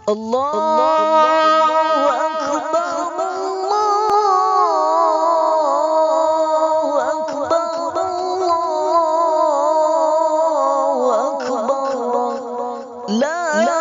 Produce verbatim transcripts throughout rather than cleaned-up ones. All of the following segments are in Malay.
Allahu Akbar, Allahu Akbar, Allahu Akbar. La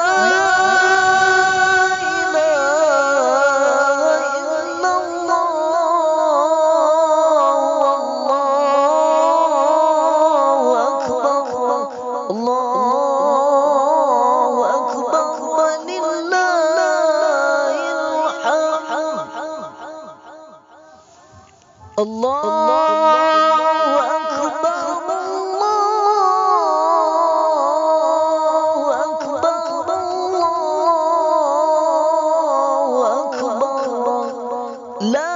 Allahu Akbar, Allahu Akbar, Allahu Akbar. La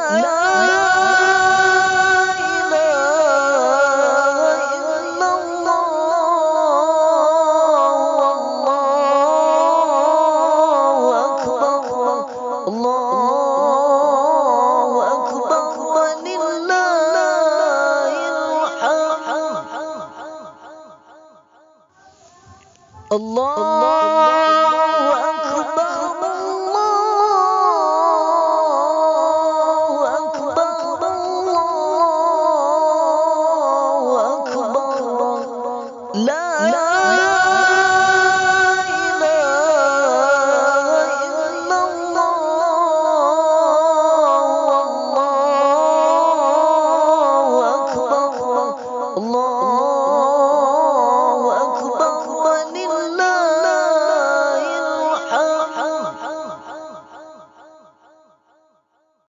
ilaha illallah, Allahu Akbar, Allahu Akbar. Allah